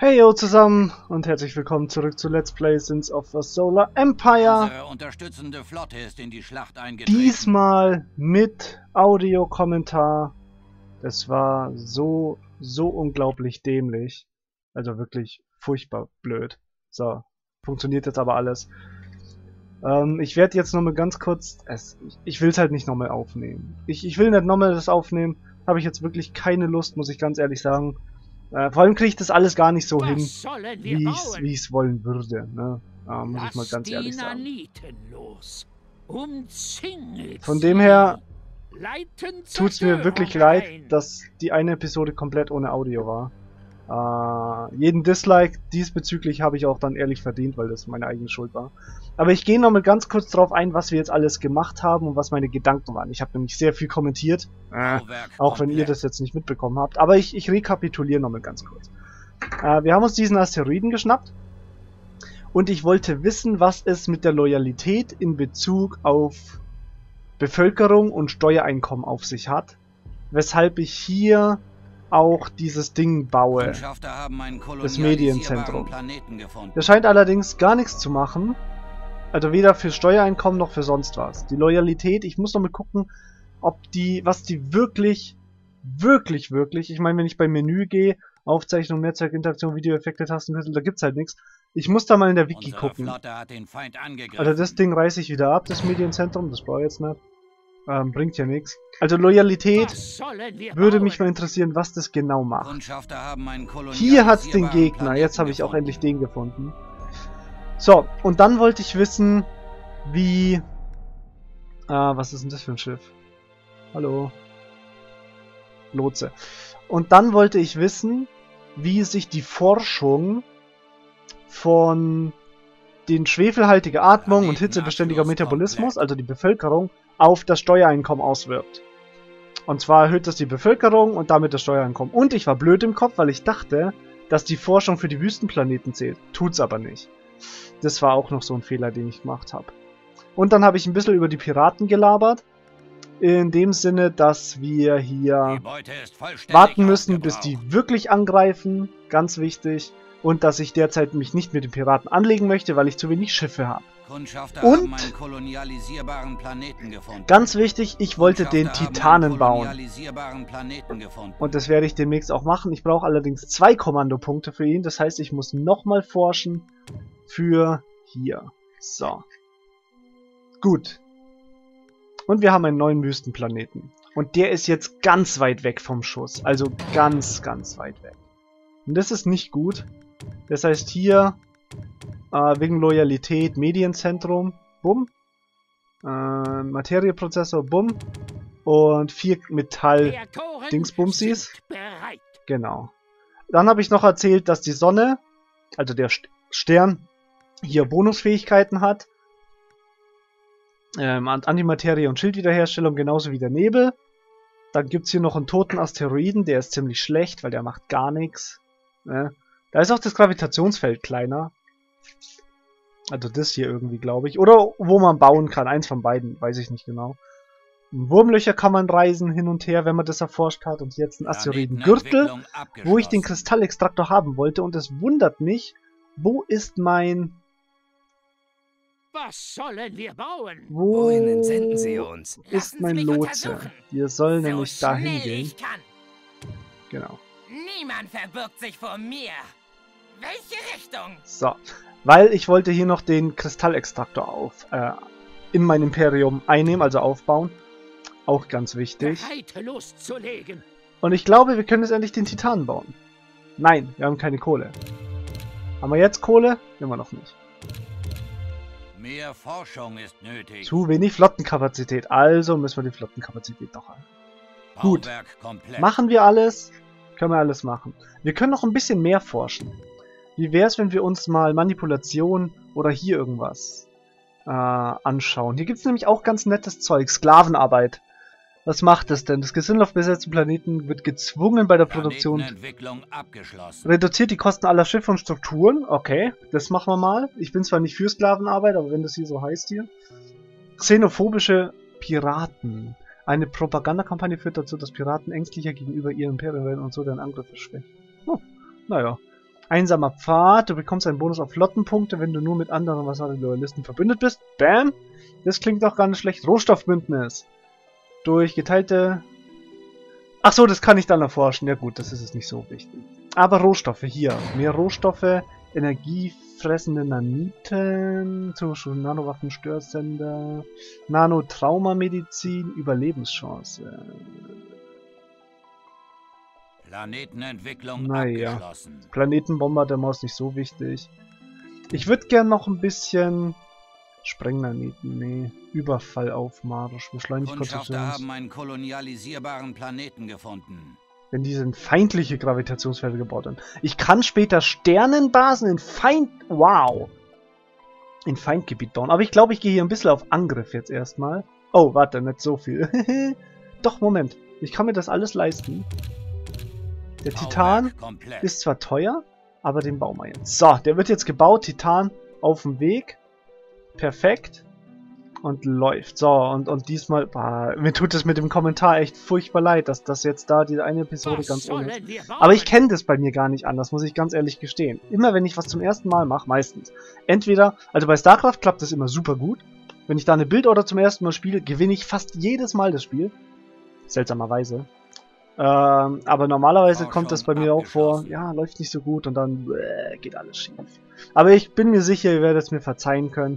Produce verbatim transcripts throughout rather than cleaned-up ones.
Hey yo zusammen und herzlich willkommen zurück zu Let's Play Sins of the Solar Empire. Unsere unterstützende Flotte ist in die Schlacht eingetreten. Diesmal mit Audiokommentar. Das war so, so unglaublich dämlich. Also wirklich furchtbar blöd. So, funktioniert jetzt aber alles. Ähm, ich werde jetzt nochmal ganz kurz... Es, ich will es halt nicht nochmal aufnehmen. Ich, ich will nicht nochmal das aufnehmen. Habe ich jetzt wirklich keine Lust, muss ich ganz ehrlich sagen. Äh, vor allem kriege ich das alles gar nicht so hin, wie ich es wollen würde. Ne? Äh, muss ich mal ganz ehrlich sagen. Von dem her tut es mir wirklich leid, dass die eine Episode komplett ohne Audio war. Äh, jeden Dislike diesbezüglich habe ich auch dann ehrlich verdient, weil das meine eigene Schuld war. Aber ich gehe noch mal ganz kurz drauf ein, was wir jetzt alles gemacht haben und was meine Gedanken waren. Ich habe nämlich sehr viel kommentiert, äh, auch wenn ihr das jetzt nicht mitbekommen habt. Aber ich, ich rekapituliere noch mal ganz kurz. Äh, wir haben uns diesen Asteroiden geschnappt und ich wollte wissen, was es mit der Loyalität in Bezug auf Bevölkerung und Steuereinkommen auf sich hat, weshalb ich hier auch dieses Ding baue, das Medienzentrum. Das scheint allerdings gar nichts zu machen, also weder für Steuereinkommen noch für sonst was. Die Loyalität, ich muss noch mal gucken, ob die, was die wirklich, wirklich, wirklich, ich meine, wenn ich beim Menü gehe, Aufzeichnung, Netzwerk, Interaktion, Videoeffekte, Tastenkürzel, da gibt's halt nichts. Ich muss da mal in der Wiki gucken. Also das Ding reiße ich wieder ab, das Medienzentrum, das brauche ich jetzt nicht. Ähm, bringt ja nichts. Also Loyalität würde mich mal interessieren, was das genau macht. Hier hat's den Gegner, jetzt habe ich auch endlich den gefunden. So, und dann wollte ich wissen, wie... Ah, was ist denn das für ein Schiff? Hallo? Lotse. Und dann wollte ich wissen, wie sich die Forschung von den schwefelhaltige Atmung und hitzebeständiger Metabolismus, also die Bevölkerung, auf das Steuereinkommen auswirkt. Und zwar erhöht das die Bevölkerung und damit das Steuereinkommen. Und ich war blöd im Kopf, weil ich dachte, dass die Forschung für die Wüstenplaneten zählt. Tut's aber nicht. Das war auch noch so ein Fehler, den ich gemacht habe. Und dann habe ich ein bisschen über die Piraten gelabert. In dem Sinne, dass wir hier warten müssen, bis die wirklich angreifen. Ganz wichtig. Und dass ich derzeit mich nicht mit den Piraten anlegen möchte, weil ich zu wenig Schiffe habe. Und ganz wichtig, ich wollte den Titanen bauen. Und das werde ich demnächst auch machen. Ich brauche allerdings zwei Kommandopunkte für ihn. Das heißt, ich muss nochmal forschen für hier. So. Gut. Und wir haben einen neuen Wüstenplaneten. Und der ist jetzt ganz weit weg vom Schuss. Also ganz, ganz weit weg. Und das ist nicht gut. Das heißt hier, äh, wegen Loyalität, Medienzentrum, bumm. Äh, Materieprozessor, bumm. Und vier Metall-Dingsbumsis. Genau. Dann habe ich noch erzählt, dass die Sonne, also der Stern, hier Bonusfähigkeiten hat. Ähm, Antimaterie und Schildwiederherstellung, genauso wie der Nebel. Dann gibt es hier noch einen toten Asteroiden, der ist ziemlich schlecht, weil der macht gar nichts. Ne? Da ist auch das Gravitationsfeld kleiner. Also das hier irgendwie, glaube ich. Oder wo man bauen kann. Eins von beiden, weiß ich nicht genau. Wurmlöcher kann man reisen hin und her, wenn man das erforscht hat. Und jetzt ein Asteroidengürtel, wo ich den Kristallextraktor haben wollte. Und es wundert mich, wo ist mein... Was sollen wir bauen? Wo Wohin senden Sie uns? ist mein Lotse? Wir sollen nämlich dahin gehen. Genau. Niemand verbirgt sich vor mir. Welche Richtung? So, weil ich wollte hier noch den Kristallextraktor auf äh, in mein Imperium einnehmen, also aufbauen. Auch ganz wichtig. Loszulegen. Und ich glaube, wir können jetzt endlich den Titan bauen. Nein, wir haben keine Kohle. Haben wir jetzt Kohle? Immer noch nicht. Mehr Forschung ist nötig. Zu wenig Flottenkapazität. Also müssen wir die Flottenkapazität noch haben. Gut. Machen wir alles. Können wir alles machen. Wir können noch ein bisschen mehr forschen. Wie wäre es, wenn wir uns mal Manipulation oder hier irgendwas äh, anschauen? Hier gibt es nämlich auch ganz nettes Zeug. Sklavenarbeit. Was macht das denn? Das Gesindel auf besetzten Planeten wird gezwungen bei der Produktion. Reduziert die Kosten aller Schiffe und Strukturen. Okay, das machen wir mal. Ich bin zwar nicht für Sklavenarbeit, aber wenn das hier so heißt hier. Xenophobische Piraten. Eine Propagandakampagne führt dazu, dass Piraten ängstlicher gegenüber ihrem Imperium werden und so deren Angriffe schwächen. Oh, naja. Einsamer Pfad. Du bekommst einen Bonus auf Flottenpunkte, wenn du nur mit anderen Wasserloyalisten verbündet bist. Bam! Das klingt doch gar nicht schlecht. Rohstoffbündnis. Durch geteilte... Ach so, das kann ich dann erforschen. Ja gut, das ist es nicht so wichtig. Aber Rohstoffe hier. Mehr Rohstoffe, energiefressende Naniten, zum Beispiel Nanowaffen-Störsender, Nanotraumamedizin, Überlebenschance. Planetenentwicklung naja. abgeschlossen. Planetenbombardement ist nicht so wichtig. Ich würde gern noch ein bisschen Sprengnaniten, nee. Überfall auf Marsch, beschleunigt Kundschafter haben einen kolonialisierbaren Planeten gefunden. Wenn diese in feindliche Gravitationsfelder gebaut werden. Ich kann später Sternenbasen in Feind... Wow! In Feindgebiet bauen. Aber ich glaube, ich gehe hier ein bisschen auf Angriff jetzt erstmal. Oh, warte, nicht so viel. Doch, Moment. Ich kann mir das alles leisten. Der Titan ist zwar teuer, aber den bauen wir jetzt. So, der wird jetzt gebaut. Titan auf dem Weg. Perfekt. Und läuft. So, und, und diesmal... Bah, mir tut es mit dem Kommentar echt furchtbar leid, dass das jetzt da diese eine Episode ganz ohne ist. Aber ich kenne das bei mir gar nicht anders, muss ich ganz ehrlich gestehen. Immer wenn ich was zum ersten Mal mache, meistens. Entweder... Also bei StarCraft klappt das immer super gut. Wenn ich da eine Bildorder zum ersten Mal spiele, gewinne ich fast jedes Mal das Spiel. Seltsamerweise. Ähm, aber normalerweise kommt das bei mir auch vor, ja, läuft nicht so gut und dann bäh, geht alles schief. Aber ich bin mir sicher, ihr werdet es mir verzeihen können.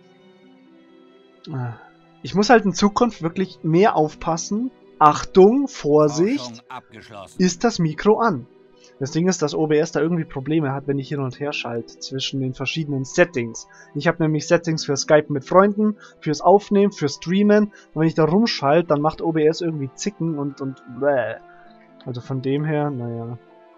Ich muss halt in Zukunft wirklich mehr aufpassen. Achtung, Vorsicht, ist das Mikro an. Das Ding ist, dass O B S da irgendwie Probleme hat, wenn ich hin und her schalte zwischen den verschiedenen Settings. Ich habe nämlich Settings für Skype mit Freunden, fürs Aufnehmen, für Streamen. Und wenn ich da rumschalte, dann macht O B S irgendwie Zicken und und bläh. Also von dem her, naja.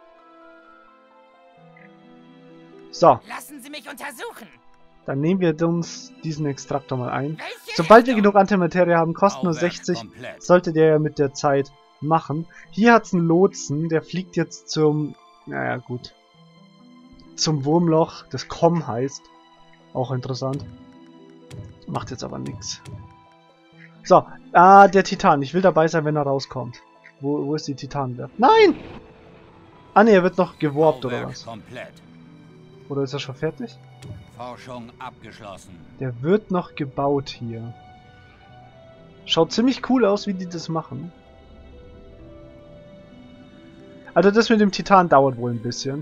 So. Lassen Sie mich untersuchen. Dann nehmen wir uns diesen Extraktor mal ein. Welche Sobald wir genug Antimaterie haben, kostet nur sechzig, komplett. Sollte der ja mit der Zeit machen. Hier hat es einen Lotsen, der fliegt jetzt zum, naja gut, zum Wurmloch, das Com heißt. Auch interessant. Macht jetzt aber nichts. So, ah, der Titan. Ich will dabei sein, wenn er rauskommt. Wo, wo ist die Titanwerft? Nein! Ah ne, er wird noch gewarpt oder was? Komplett. Oder ist er schon fertig? Forschung abgeschlossen. Der wird noch gebaut hier. Schaut ziemlich cool aus, wie die das machen. Also das mit dem Titan dauert wohl ein bisschen.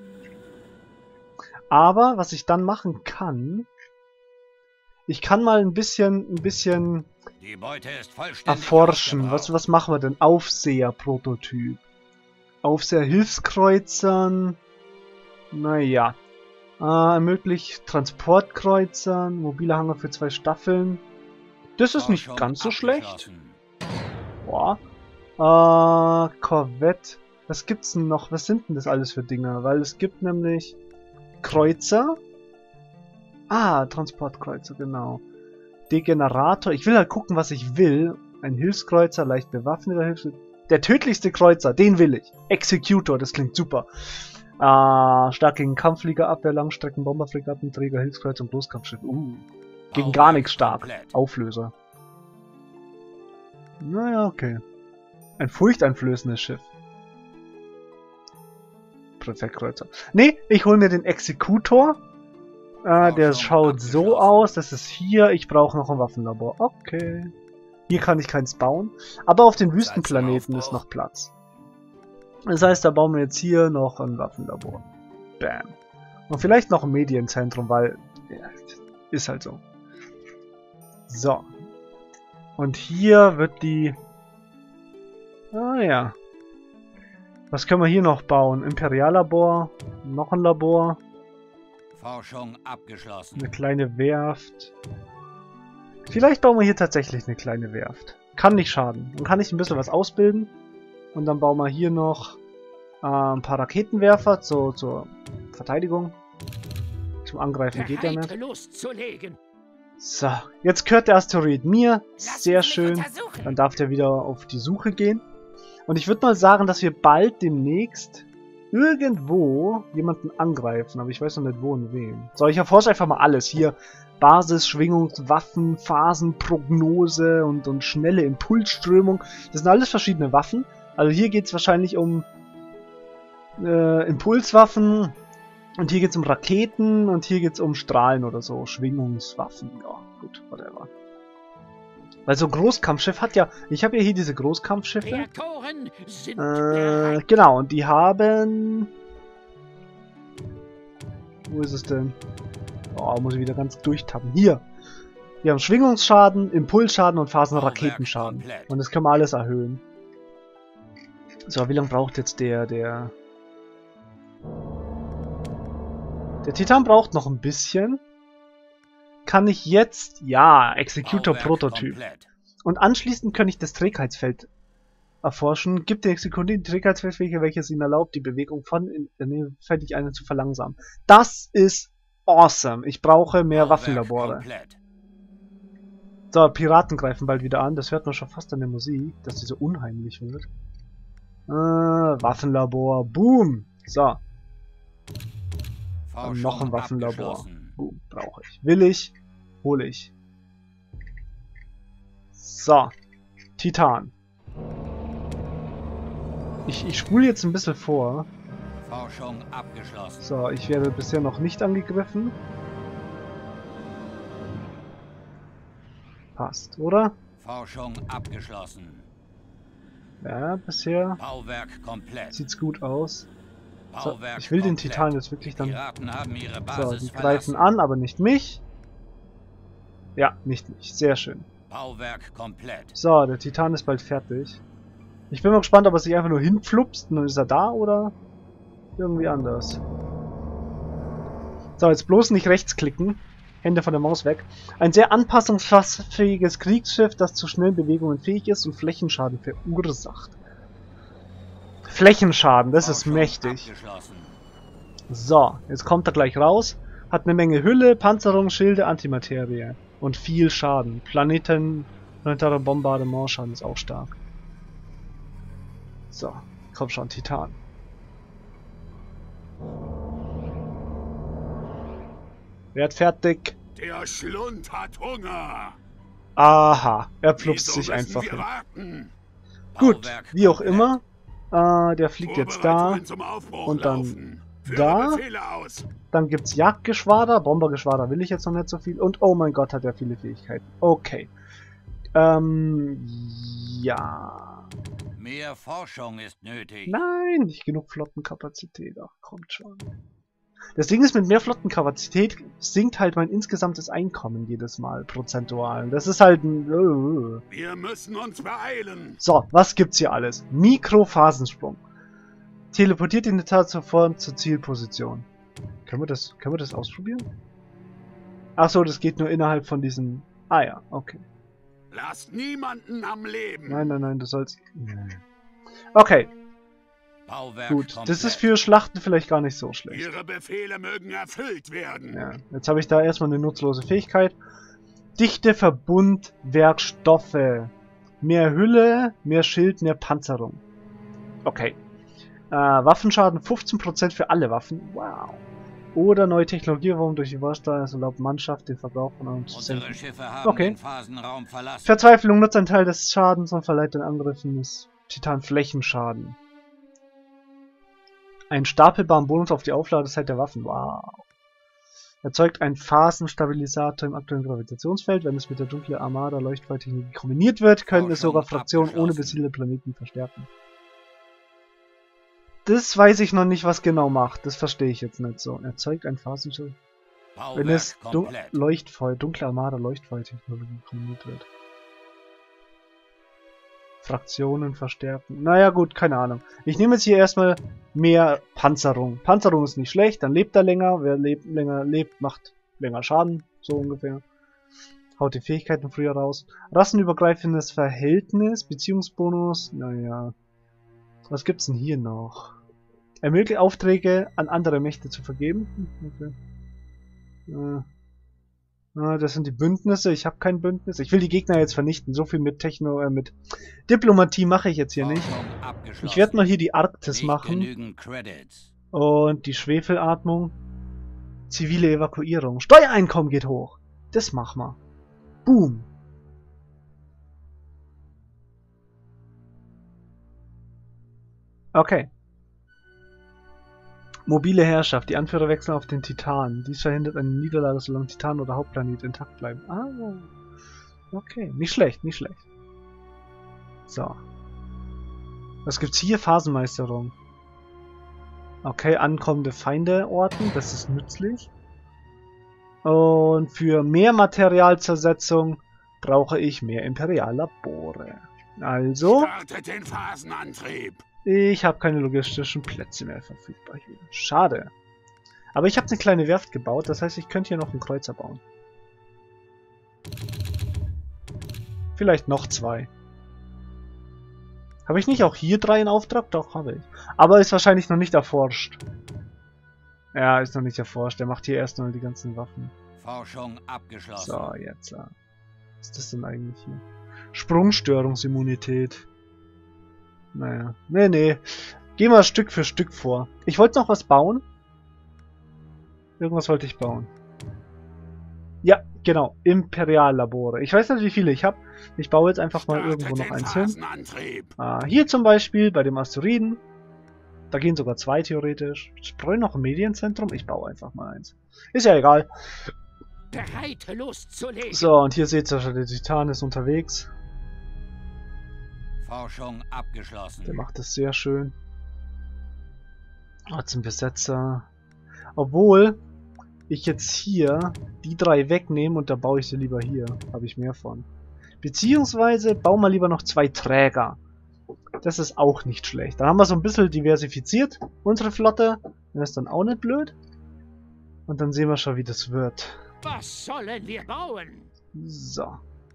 Aber was ich dann machen kann... Ich kann mal ein bisschen, ein bisschen Die Beute ist vollständig erforschen. Was, was machen wir denn? Aufseher-Prototyp. Aufseher-Hilfskreuzern. Naja. Äh, ermöglicht Transportkreuzern, mobile Hangar für zwei Staffeln. Das ist nicht ganz so schlecht. Boah. Äh, Korvette. Was gibt's denn noch? Was sind denn das alles für Dinger? Weil es gibt nämlich Kreuzer. Ah, Transportkreuzer, genau. Degenerator. Ich will halt gucken, was ich will. Ein Hilfskreuzer, leicht bewaffneter Hilfs... Der tödlichste Kreuzer, den will ich. Executor, das klingt super. Ah, stark gegen Kampfflieger, Abwehr, Langstrecken, Bomberfregatten, Träger, Hilfskreuz und Großkampfschiff. Uh, gegen gar nichts stark. Auflöser. Naja, okay. Ein furchteinflößendes Schiff. Präfektkreuzer. Nee, ich hole mir den Exekutor. Äh, der schaut so aus. Das ist hier. Ich brauche noch ein Waffenlabor. Okay. Hier kann ich keins bauen. Aber auf den Wüstenplaneten ist noch Platz. Das heißt, da bauen wir jetzt hier noch ein Waffenlabor. Bam. Und vielleicht noch ein Medienzentrum, weil... Ja, ist halt so. So. Und hier wird die... Ah ja. Was können wir hier noch bauen? Imperiallabor. Noch ein Labor. Forschung abgeschlossen. Eine kleine Werft. Vielleicht bauen wir hier tatsächlich eine kleine Werft. Kann nicht schaden. Dann kann ich ein bisschen was ausbilden. Und dann bauen wir hier noch äh, ein paar Raketenwerfer zur, zur Verteidigung. Zum Angreifen geht ja nicht. So, jetzt gehört der Asteroid mir. Sehr schön. Dann darf der wieder auf die Suche gehen. Und ich würde mal sagen, dass wir bald demnächst irgendwo jemanden angreifen. Aber ich weiß noch nicht wo und wem. So, ich erforsche einfach mal alles. Hier Basis, Schwingungswaffen, Phasenprognose und, und schnelle Impulsströmung. Das sind alles verschiedene Waffen. Also hier geht es wahrscheinlich um äh, Impulswaffen, Und hier geht's um Raketen und hier geht's um Strahlen oder so. Schwingungswaffen. Ja, gut, whatever. Weil so ein Großkampfschiff hat ja... Ich habe ja hier diese Großkampfschiffe. Reaktoren sind Äh, bereit. genau, und die haben... Wo ist es denn? Oh, muss ich wieder ganz durchtappen. Hier! Wir haben Schwingungsschaden, Impulsschaden und Phasenraketenschaden. Und das können wir alles erhöhen. So, wie lange braucht jetzt der, der... Der Titan braucht noch ein bisschen. Kann ich jetzt... Ja, Executor Prototyp. Und anschließend kann ich das Trägheitsfeld erforschen. Gibt der Executor die Trägheitsfeldfläche, welches ihm erlaubt, die Bewegung von in der Nähe fertig einen zu verlangsamen. Das ist awesome. Ich brauche mehr Waffenlabore. Komplett. So, Piraten greifen bald wieder an. Das hört man schon fast an der Musik, dass die so unheimlich wird. Äh, Waffenlabor. Boom. So. Und noch ein Waffenlabor. Boom. Brauche ich. Will ich. Hole ich. So. Titan. Ich, ich spule jetzt ein bisschen vor. Forschung abgeschlossen. So, ich werde bisher noch nicht angegriffen. Passt, oder? Forschung abgeschlossen. Ja, bisher Bauwerk komplett. sieht's gut aus. So, Bauwerk ich will den komplett. Titan jetzt wirklich dann... Piraten haben ihre So, Basis die greifen verlassen. an, aber nicht mich. Ja, nicht mich. Sehr schön. Bauwerk komplett. So, der Titan ist bald fertig. Ich bin mal gespannt, ob er sich einfach nur hinpflupst und dann ist er da oder irgendwie anders. So, jetzt bloß nicht rechts klicken. Hände von der Maus weg. Ein sehr anpassungsfähiges Kriegsschiff, das zu schnellen Bewegungen fähig ist und Flächenschaden verursacht. Flächenschaden, das ist Forschung mächtig. abgeschlossen. So, jetzt kommt er gleich raus. Hat eine Menge Hülle, Panzerung, Schilde, Antimaterie. Und viel Schaden. Planeten, planetärer Bombardementschaden ist auch stark. So, komm schon, Titan. Werd fertig. Der Schlund hat Hunger. Aha, er pflupst Wieso sich müssen einfach wir hin. warten? Gut, Bauwerk wie auch komplett. immer. Äh, der fliegt jetzt da. Vorbereitungen zum Aufbruch und dann laufen. Führe da. Befehle aus. Dann gibt's Jagdgeschwader. Bombergeschwader will ich jetzt noch nicht so viel. Und oh mein Gott, hat er viele Fähigkeiten. Okay. Ähm, ja. Mehr Forschung ist nötig. Nein, nicht genug Flottenkapazität. Ach, kommt schon. Das Ding ist, mit mehr Flottenkapazität sinkt halt mein insgesamtes Einkommen jedes Mal prozentual. Das ist halt ein... Wir müssen uns beeilen. So, was gibt's hier alles? Mikrophasensprung. Teleportiert in der Tat sofort zur Zielposition. Können wir das, können wir das ausprobieren? Ach so, das geht nur innerhalb von diesem... Ah ja, okay. Lass niemanden am Leben. Nein, nein, nein, du sollst... Okay, Bauwerk gut. komplett. Das ist für Schlachten vielleicht gar nicht so schlecht. Ihre Befehle mögen erfüllt werden. Ja, jetzt habe ich da erstmal eine nutzlose Fähigkeit. Dichte Verbundwerkstoffe. Mehr Hülle, mehr Schild, mehr Panzerung. Okay. Äh, Waffenschaden fünfzehn Prozent für alle Waffen. Wow. Oder neue Technologie, warum durch die Warsteuer es erlaubt Mannschaft den Verbrauch von einem zu Unsere senken. Schiffe haben Okay. den Phasenraum verlassen. Verzweiflung nutzt einen Teil des Schadens und verleiht den Angriffen des Titan Flächenschaden. Einen stapelbaren Bonus auf die Aufladezeit der Waffen. Wow. Erzeugt einen Phasenstabilisator im aktuellen Gravitationsfeld. Wenn es mit der dunklen Armada-Leuchtfeuertechnologie kombiniert wird, können es sogar Fraktionen ohne besiedelte Planeten verstärken. Das weiß ich noch nicht, was genau macht. Das verstehe ich jetzt nicht so. Erzeugt ein Phasenstabilisator. Wenn es dun komplett. Leuchtfeuer, dunkle Armada-Leuchtfeuertechnologie kombiniert wird. Fraktionen verstärken. Naja gut, keine Ahnung. Ich nehme jetzt hier erstmal mehr Panzerung. Panzerung ist nicht schlecht, dann lebt er länger. Wer lebt, länger lebt, macht länger Schaden, so ungefähr. Haut die Fähigkeiten früher raus. Rassenübergreifendes Verhältnis, Beziehungsbonus, naja. Was gibt's denn hier noch? Ermöglicht Aufträge an andere Mächte zu vergeben. Okay. Äh. Ja, das sind die Bündnisse. Ich habe kein Bündnis. Ich will die Gegner jetzt vernichten. So viel mit Techno, äh, mit Diplomatie mache ich jetzt hier nicht. Ich werde mal hier die Arktis Nicht machen. genügend Credits. Und die Schwefelatmung. Zivile Evakuierung. Steuereinkommen geht hoch. Das machen wir. Boom. Okay. Mobile Herrschaft. Die Anführer wechseln auf den Titan. Dies verhindert eine Niederlage, solange Titan oder Hauptplanet intakt bleiben. Ah, okay. Nicht schlecht, nicht schlecht. So. Was gibt's hier? Phasenmeisterung. Okay, ankommende Feinde orten. Das ist nützlich. Und für mehr Materialzersetzung brauche ich mehr Imperiallabore. Also... Startet den Phasenantrieb! Ich habe keine logistischen Plätze mehr verfügbar hier. Schade. Aber ich habe eine kleine Werft gebaut, das heißt, ich könnte hier noch einen Kreuzer bauen. Vielleicht noch zwei. Habe ich nicht auch hier drei in Auftrag? Doch, habe ich. Aber ist wahrscheinlich noch nicht erforscht. Ja, ist noch nicht erforscht. Der macht hier erst mal die ganzen Waffen. Forschung abgeschlossen. So, jetzt. Was ist das denn eigentlich hier? Sprungstörungsimmunität. Naja. Nee, nee. Gehen wir Stück für Stück vor. Ich wollte noch was bauen. Irgendwas wollte ich bauen. Ja, genau. Imperiallabore. Ich weiß nicht, wie viele ich habe. Ich baue jetzt einfach mal irgendwo noch eins hin. Ah, hier zum Beispiel, bei dem Asteroiden. Da gehen sogar zwei theoretisch. Spreu noch ein Medienzentrum? Ich baue einfach mal eins. Ist ja egal. Bereit, loszulegen. So, und hier seht ihr schon, der Titan ist unterwegs. Forschung abgeschlossen. Der macht das sehr schön. Oh, zum Besetzer. Obwohl ich jetzt hier die drei wegnehme und da baue ich sie lieber hier. Habe ich mehr von. Beziehungsweise bauen wir lieber noch zwei Träger. Das ist auch nicht schlecht. Dann haben wir so ein bisschen diversifiziert, unsere Flotte. Das ist dann auch nicht blöd. Und dann sehen wir schon, wie das wird. Was sollen wir bauen? So.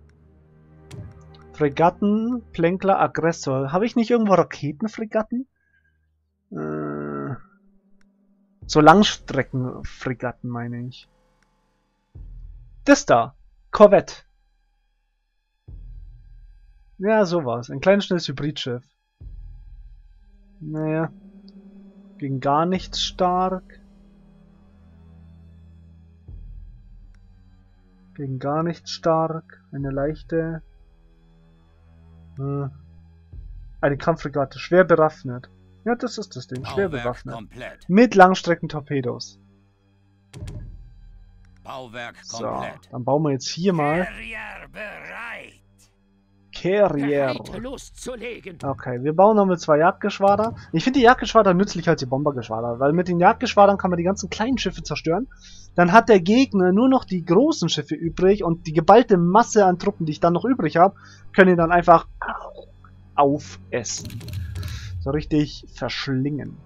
Fregatten, Plänkler, Aggressor. Habe ich nicht irgendwo Raketenfregatten? Äh, so Langstreckenfregatten meine ich. Das da. Korvette. Ja, sowas. Ein kleines, schnelles Hybridschiff. Naja. Gegen gar nichts stark. Gegen gar nichts stark. Eine leichte... Hm. Eine Kampffregatte. Schwer bewaffnet. Ja, das ist das Ding. Schwer Bauwerk bewaffnet. komplett. Mit Langstreckentorpedos. Bauwerk So, komplett. dann bauen wir jetzt hier mal... Carrier bereit. Carrier. Bereit, loszulegen. Okay, wir bauen noch mit zwei Jagdgeschwader. Ich finde die Jagdgeschwader nützlicher als die Bombergeschwader, weil mit den Jagdgeschwadern kann man die ganzen kleinen Schiffe zerstören. Dann hat der Gegner nur noch die großen Schiffe übrig und die geballte Masse an Truppen, die ich dann noch übrig habe, können ihn dann einfach aufessen. So richtig verschlingen.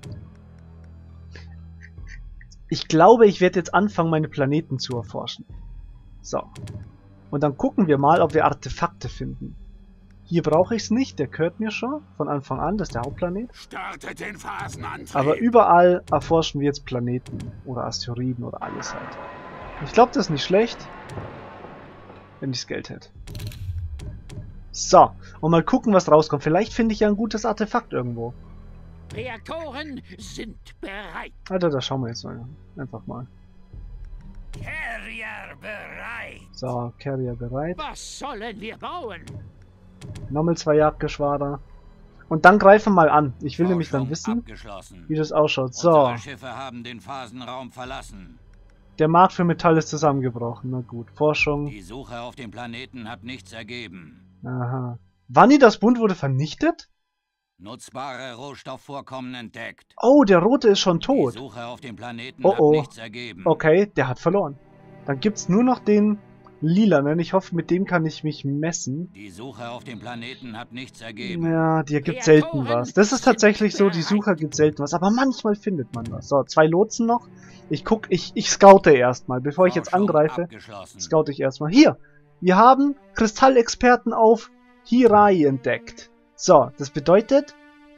Ich glaube, ich werde jetzt anfangen, meine Planeten zu erforschen. So. Und dann gucken wir mal, ob wir Artefakte finden. Hier brauche ich es nicht, der gehört mir schon von Anfang an, das ist der Hauptplanet. Startet den Phasenantrieb. Aber überall erforschen wir jetzt Planeten oder Asteroiden oder alles halt. Ich glaube, das ist nicht schlecht, wenn ich das Geld hätte. So, und mal gucken, was rauskommt. Vielleicht finde ich ja ein gutes Artefakt irgendwo. Reaktoren sind bereit. Alter, da schauen wir jetzt mal. Einfach mal. Carrier bereit. So, Carrier bereit. Was sollen wir bauen? Nochmal zwei Jagdgeschwader. Und dann greifen wir mal an. Ich will Forschung nämlich dann wissen, abgeschlossen. wie das ausschaut. So, Unsere Schiffe haben den Phasenraum verlassen. der Markt für Metall ist zusammengebrochen. Na gut, Forschung. Die Suche auf dem Planeten hat nichts ergeben. Aha. Vanitas Bund wurde vernichtet? Nutzbare Rohstoffvorkommen entdeckt. Oh, der Rote ist schon Die tot. Suche auf dem Planeten Oh, hat oh. nichts ergeben. Okay, der hat verloren. Dann gibt's nur noch den Lilanen. Ich hoffe, mit dem kann ich mich messen. Die Suche auf dem Planeten hat nichts ergeben. Ja, dir gibt selten was. Das ist tatsächlich so, die Suche gibt selten was. Aber manchmal findet man was. So, zwei Lotsen noch. Ich guck, ich, ich scoute erstmal. Bevor ich jetzt Forschung angreife, abgeschlossen. scoute ich erstmal. Hier, wir haben Kristallexperten auf Hirai entdeckt. So, das bedeutet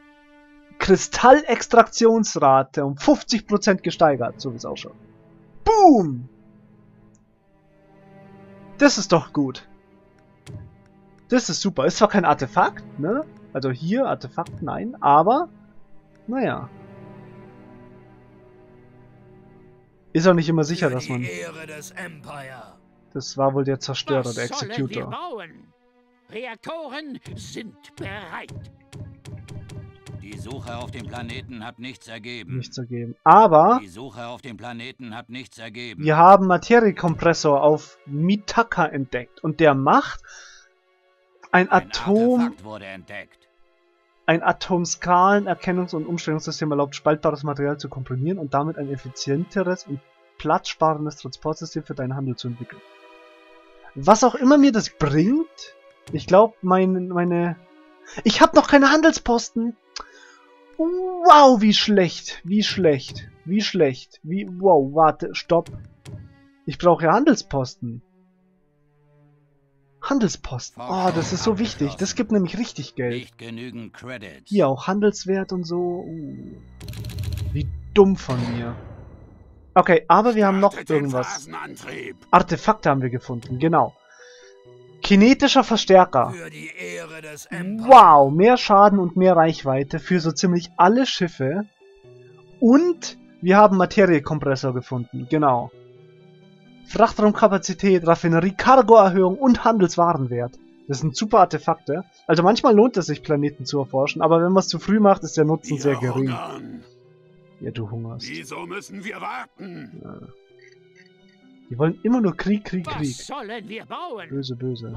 Kristallextraktionsrate um fünfzig Prozent gesteigert, so wie es ausschaut. Boom! Das ist doch gut. Das ist super. Ist zwar kein Artefakt, ne? Also hier, Artefakt, nein, aber naja. Ist auch nicht immer sicher, dass man... Die Ehre des Empire. Das war wohl der Zerstörer, Was der sollen wir Executor. bauen? Reaktoren sind bereit. Die Die Suche auf dem Planeten hat nichts ergeben. Nichts ergeben. Aber Die Suche auf dem Planeten hat nichts ergeben. wir haben Materiekompressor auf Mitaka entdeckt. Und der macht ein, Ein Atom... Artefakt wurde entdeckt. Ein Atomskalen-Erkennungs- und Umstellungssystem erlaubt, spaltbares Material zu komprimieren und damit ein effizienteres und platzsparendes Transportsystem für deinen Handel zu entwickeln. Was auch immer mir das bringt, ich glaube, meine, meine... Ich habe noch keine Handelsposten! Wow, wie schlecht, wie schlecht, wie schlecht, wie... Wow, warte, stopp. Ich brauche ja Handelsposten. Handelsposten. Oh, das ist so wichtig. Das gibt nämlich richtig Geld. Nicht genügend Credits. Hier auch Handelswert und so. Uh, wie dumm von mir. Okay, aber wir haben noch Startet den irgendwas. Phasenantrieb. Artefakte haben wir gefunden, genau. Kinetischer Verstärker. Für die Ehre des Empire. Wow, mehr Schaden und mehr Reichweite für so ziemlich alle Schiffe. Und wir haben Materiekompressor gefunden, genau. Frachtraumkapazität, Raffinerie, Cargoerhöhung und Handelswarenwert. Das sind super Artefakte. Also manchmal lohnt es sich, Planeten zu erforschen, aber wenn man es zu früh macht, ist der Nutzen Wir sehr gering. hungern. Ja, du hungerst. Wieso müssen wir warten? Ja. Die wollen immer nur Krieg, Krieg, Was Krieg. sollen wir bauen? Böse, böse.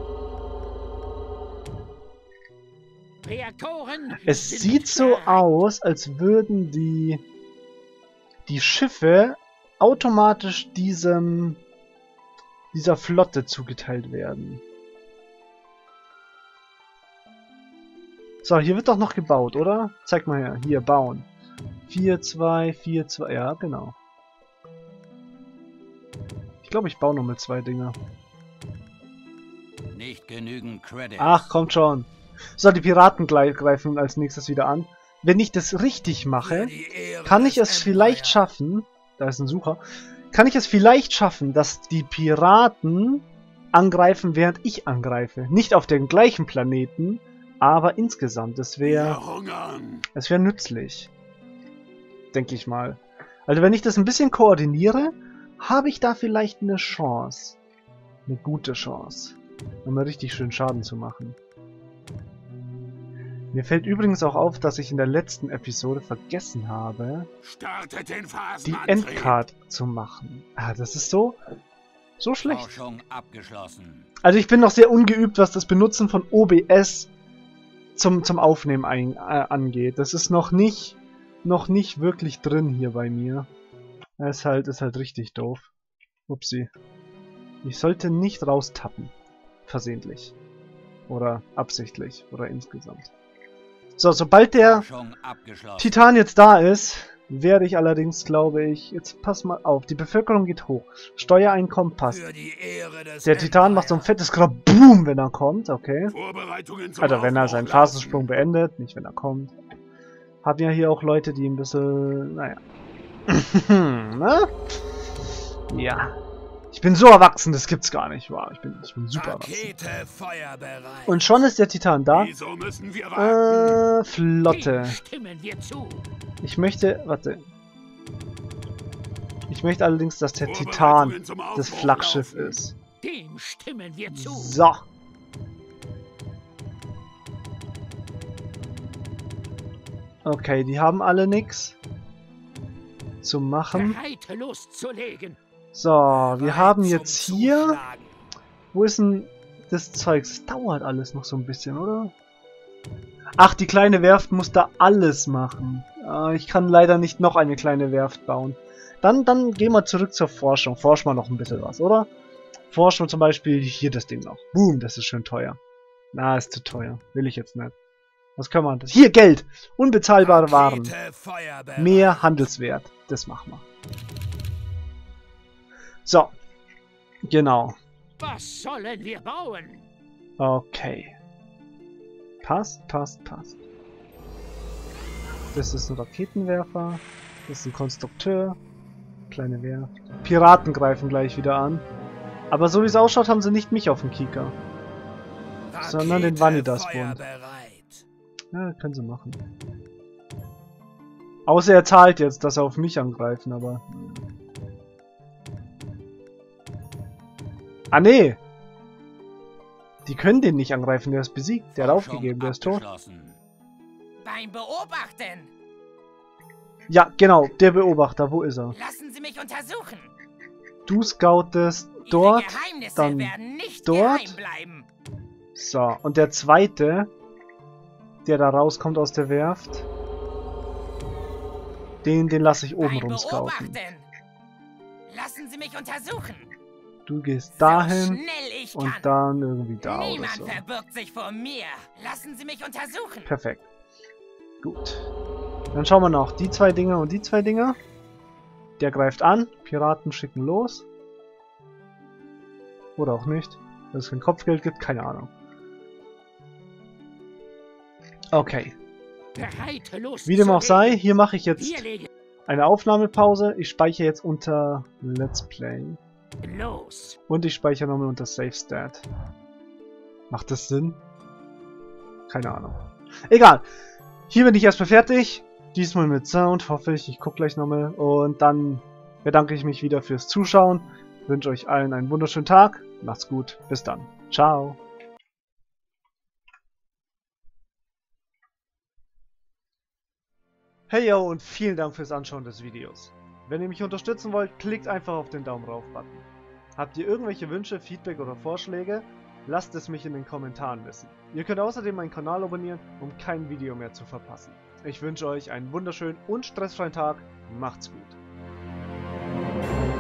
Reaktoren Es sind sieht so bereit. aus, als würden die, die Schiffe automatisch diesem dieser Flotte zugeteilt werden. So, hier wird doch noch gebaut, oder? Zeig mal her. Hier, bauen. vier, zwei, vier, zwei. Ja, genau. Ich glaube, ich baue noch mit zwei Dinger. Nicht genügend Credits. Ach, kommt schon. So, die Piraten greifen als nächstes wieder an. Wenn ich das richtig mache, kann ich es vielleicht schaffen, da ist ein Sucher, kann ich es vielleicht schaffen, dass die Piraten angreifen, während ich angreife. Nicht auf dem gleichen Planeten, aber insgesamt. Das wäre, Wir hungern. es wäre nützlich. Denke ich mal. Also wenn ich das ein bisschen koordiniere, habe ich da vielleicht eine Chance. Eine gute Chance. Um mal richtig schön Schaden zu machen. Mir fällt übrigens auch auf, dass ich in der letzten Episode vergessen habe, Startet den die Phasenantrieb. Endcard zu machen. Ah, das ist so, so schlecht. Forschung abgeschlossen. Also ich bin noch sehr ungeübt, was das Benutzen von O B S zum, zum Aufnehmen ein, äh, angeht. Das ist noch nicht, noch nicht wirklich drin hier bei mir. Das ist halt, ist halt richtig doof. Upsi. Ich sollte nicht raustappen. Versehentlich. Oder absichtlich. Oder insgesamt. So, sobald der Forschung abgeschlossen. Titan jetzt da ist, werde ich allerdings, glaube ich... Jetzt pass mal auf, die Bevölkerung geht hoch. Steuereinkommen passt. Für die Ehre des Der Titan macht so ein fettes Boom, wenn er kommt, okay. Vorbereitungen zum Also wenn er Aufbruch seinen laufen. Phasensprung beendet, nicht wenn er kommt. Haben ja hier auch Leute, die ein bisschen... Naja. Ne? Ja. Ich bin so erwachsen, das gibt's gar nicht. Wow, ich bin, ich bin super erwachsen. Rakete feuerbereit. Und schon ist der Titan da. Wieso müssen wir warten? Äh, Flotte. Dem stimmen wir zu. Ich möchte... Warte. Ich möchte allerdings, dass der Titan Vorbereitungen zum das Aufbruch Flaggschiff laufen. ist. Dem stimmen wir zu. So. Okay, die haben alle nix zu machen. Bereit loszulegen. So, wir Bereit haben zum jetzt hier... Zuschlagen. Wo ist denn das Zeugs? Es dauert alles noch so ein bisschen, oder? Ach, die kleine Werft muss da alles machen. Äh, ich kann leider nicht noch eine kleine Werft bauen. Dann, dann gehen wir zurück zur Forschung. Forschen wir noch ein bisschen was, oder? Forschen wir zum Beispiel hier das Ding noch. Boom, das ist schön teuer. Na, ist zu teuer. Will ich jetzt nicht. Was kann man? Das? Hier, Geld! Unbezahlbare Waren. Rakete feuerbereit. Mehr Handelswert. Das machen wir. So. Genau. Was sollen wir bauen? Okay. Passt, passt, passt. Das ist ein Raketenwerfer. Das ist ein Konstrukteur. Kleine Werft. Piraten greifen gleich wieder an. Aber so wie es ausschaut, haben sie nicht mich auf dem Kieker. Sondern den Rakete Vanitas-Bund. feuerbereit. Ja, können sie machen. Außer er zahlt jetzt, dass er auf mich angreifen, aber... Ah, nee! Die können den nicht angreifen, der ist besiegt. Der hat Forschung aufgegeben, der ist tot. abgeschlossen. Beim Beobachten. Ja, genau, der Beobachter, wo ist er? Lassen Sie mich untersuchen. Du scoutest dort, Ihre Geheimnisse dann werden nicht dort. geheim bleiben. So, und der zweite, der da rauskommt aus der Werft, den, den lasse ich oben Beim rumscouten. Beobachten. Lassen Sie mich untersuchen. Du gehst So dahin schnell ich und kann. dann irgendwie da oder Niemand so. verbirgt sich vor mir. Lassen Sie mich untersuchen. Perfekt. Gut. Dann schauen wir noch die zwei Dinger und die zwei Dinger. Der greift an. Piraten schicken los. Oder auch nicht. Wenn es kein Kopfgeld gibt, keine Ahnung. Okay. Wie dem auch sei, hier mache ich jetzt eine Aufnahmepause. Ich speichere jetzt unter Let's Play. Los. Und ich speichere nochmal unter Save Stat. Macht das Sinn? Keine Ahnung. Egal. Hier bin ich erstmal fertig. Diesmal mit Sound, hoffe ich. Ich gucke gleich nochmal. Und dann bedanke ich mich wieder fürs Zuschauen. Ich wünsche euch allen einen wunderschönen Tag. Macht's gut. Bis dann. Ciao. Hey yo und vielen Dank fürs Anschauen des Videos. Wenn ihr mich unterstützen wollt, klickt einfach auf den Daumen rauf Button. Habt ihr irgendwelche Wünsche, Feedback oder Vorschläge? Lasst es mich in den Kommentaren wissen. Ihr könnt außerdem meinen Kanal abonnieren, um kein Video mehr zu verpassen. Ich wünsche euch einen wunderschönen und stressfreien Tag. Macht's gut.